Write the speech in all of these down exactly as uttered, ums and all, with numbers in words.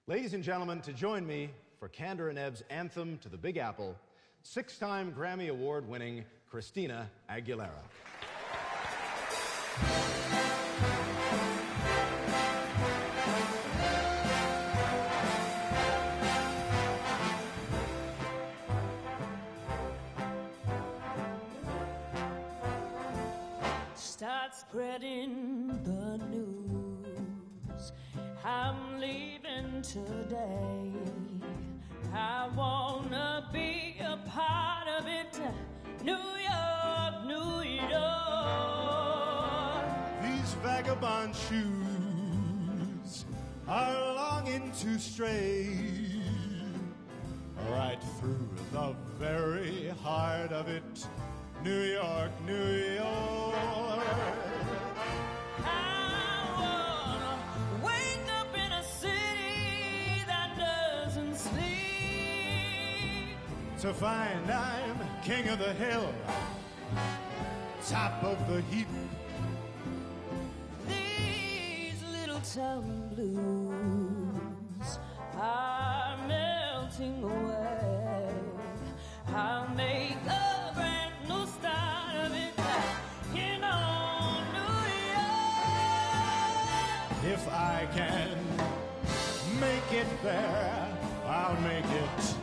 Ladies and gentlemen, to join me for Kander and Ebb's anthem to the Big Apple, six-time Grammy Award-winning Christina Aguilera. Start spreading the news. I'm leaving today. I wanna be a part of it. New York, New York. These vagabond shoes are longing to stray right through the very heart of it. New York, New York. To find I'm king of the hill, top of the heap. These little town blues are melting away. I'll make a brand new start of it, you know, New York. If I can make it there, I'll make it.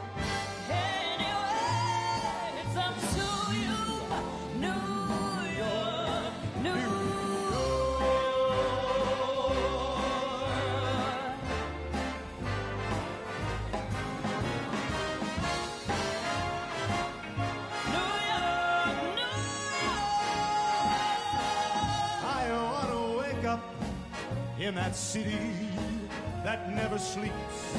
In that city that never sleeps,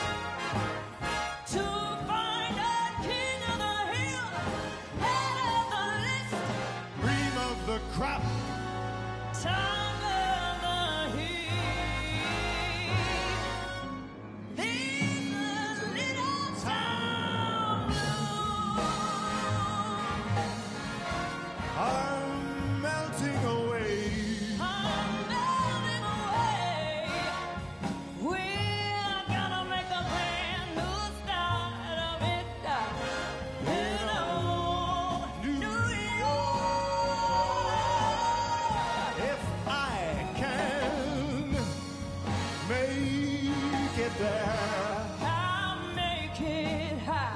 to find a king of the hill, head of the list, cream of the crop, top of the heap. These little town blues are melting away. I'll make it high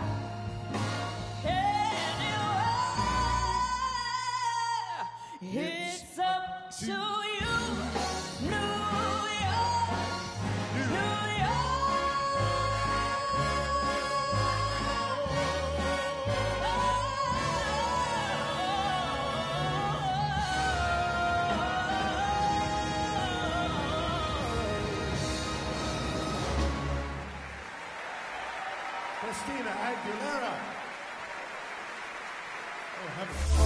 anywhere. It's up to you, New York, New Christina Aguilera. Oh, heaven.